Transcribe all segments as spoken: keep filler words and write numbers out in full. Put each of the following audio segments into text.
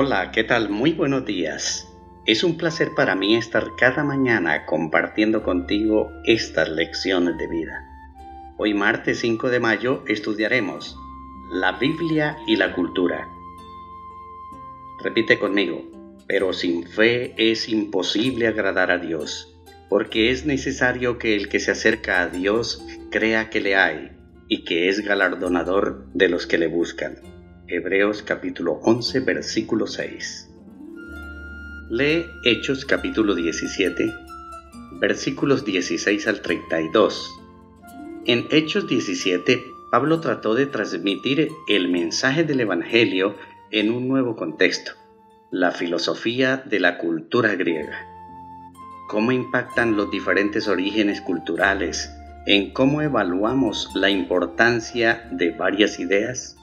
Hola, ¿qué tal? Muy buenos días. Es un placer para mí estar cada mañana compartiendo contigo estas lecciones de vida. Hoy martes cinco de mayo estudiaremos la Biblia y la cultura. Repite conmigo, pero sin fe es imposible agradar a Dios, porque es necesario que el que se acerca a Dios crea que le hay y que es galardonador de los que le buscan. Hebreos capítulo once, versículo seis. Lee Hechos capítulo diecisiete, versículos dieciséis al treinta y dos. En Hechos diecisiete, Pablo trató de transmitir el mensaje del Evangelio en un nuevo contexto, la filosofía de la cultura griega. ¿Cómo impactan los diferentes orígenes culturales en cómo evaluamos la importancia de varias ideas?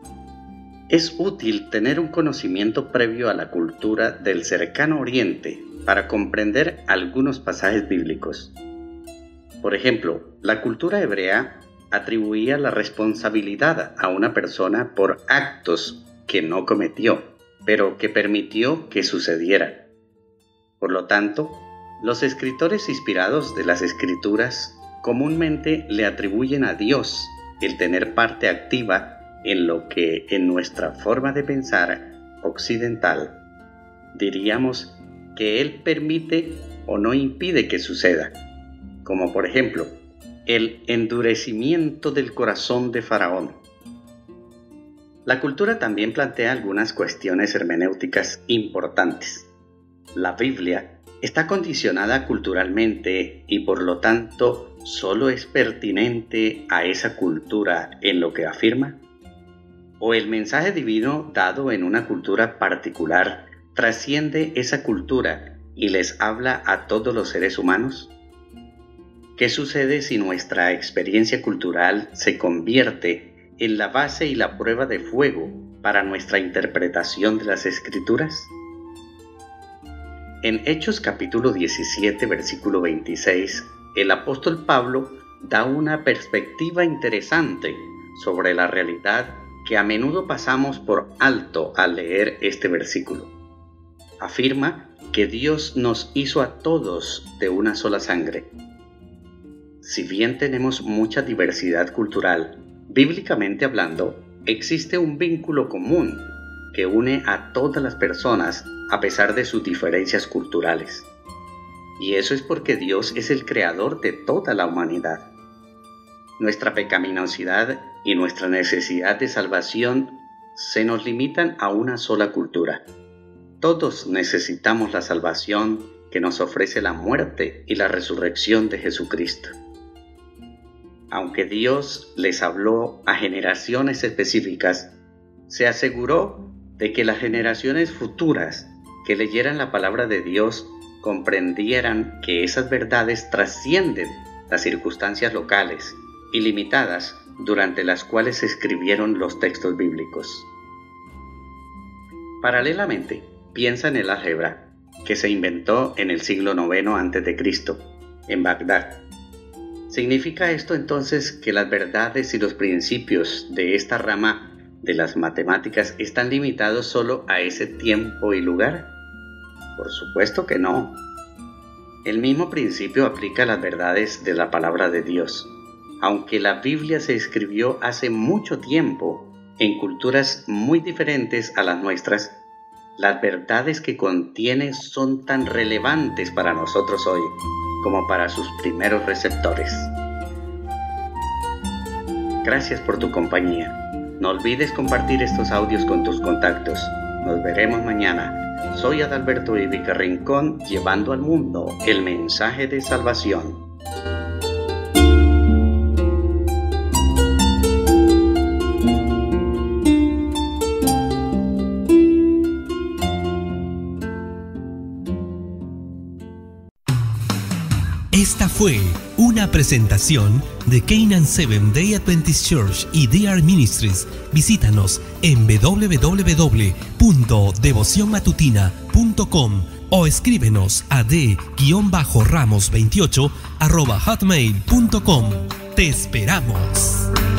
Es útil tener un conocimiento previo a la cultura del cercano Oriente para comprender algunos pasajes bíblicos. Por ejemplo, la cultura hebrea atribuía la responsabilidad a una persona por actos que no cometió, pero que permitió que sucedieran. Por lo tanto, los escritores inspirados de las Escrituras comúnmente le atribuyen a Dios el tener parte activa en lo que en nuestra forma de pensar occidental diríamos que Él permite o no impide que suceda, como por ejemplo el endurecimiento del corazón de Faraón. La cultura también plantea algunas cuestiones hermenéuticas importantes. La Biblia está condicionada culturalmente y por lo tanto solo es pertinente a esa cultura en lo que afirma. ¿O el mensaje divino dado en una cultura particular trasciende esa cultura y les habla a todos los seres humanos? ¿Qué sucede si nuestra experiencia cultural se convierte en la base y la prueba de fuego para nuestra interpretación de las Escrituras? En Hechos capítulo diecisiete, versículo veintiséis, el apóstol Pablo da una perspectiva interesante sobre la realidad que a menudo pasamos por alto al leer este versículo. Afirma que Dios nos hizo a todos de una sola sangre. Si bien tenemos mucha diversidad cultural, bíblicamente hablando, existe un vínculo común que une a todas las personas a pesar de sus diferencias culturales. Y eso es porque Dios es el creador de toda la humanidad. Nuestra pecaminosidad y nuestra necesidad de salvación se nos limitan a una sola cultura. Todos necesitamos la salvación que nos ofrece la muerte y la resurrección de Jesucristo. Aunque Dios les habló a generaciones específicas, se aseguró de que las generaciones futuras que leyeran la palabra de Dios comprendieran que esas verdades trascienden las circunstancias locales y limitadas durante las cuales se escribieron los textos bíblicos. Paralelamente, piensa en el álgebra, que se inventó en el siglo noveno antes de Cristo, en Bagdad. ¿Significa esto entonces que las verdades y los principios de esta rama de las matemáticas están limitados solo a ese tiempo y lugar? Por supuesto que no. El mismo principio aplica a las verdades de la palabra de Dios. Aunque la Biblia se escribió hace mucho tiempo, en culturas muy diferentes a las nuestras, las verdades que contiene son tan relevantes para nosotros hoy como para sus primeros receptores. Gracias por tu compañía. No olvides compartir estos audios con tus contactos. Nos veremos mañana. Soy Adalberto Ivica Rincón, llevando al mundo el mensaje de salvación. Esta fue una presentación de Canaan Seventh Day Adventist Church y D R Ministries. Visítanos en w w w punto devoción matutina punto com o escríbenos a d ramos veintiocho arroba hotmail punto com. ¡Te esperamos!